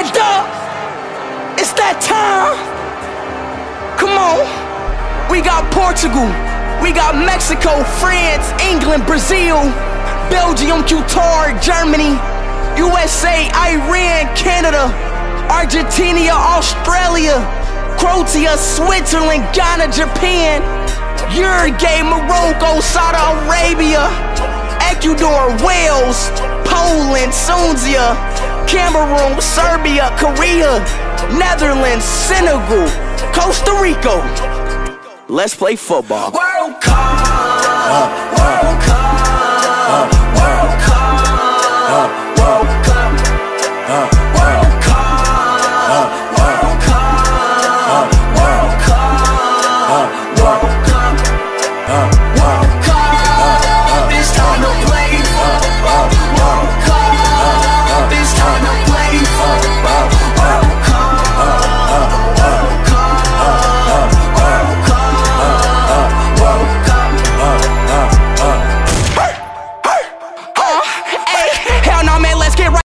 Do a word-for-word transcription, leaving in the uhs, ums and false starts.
Hold up, it's that time. Come on. We got Portugal, we got Mexico, France, England, Brazil, Belgium, Qatar, Germany, U S A, Iran, Canada, Argentina, Australia, Croatia, Switzerland, Ghana, Japan, Uruguay, Morocco, Saudi Arabia, Ecuador, Wales, Poland, Tunisia, Cameroon, Serbia, Korea, Netherlands, Senegal, Costa Rica. Let's play football. World Cup. Uh.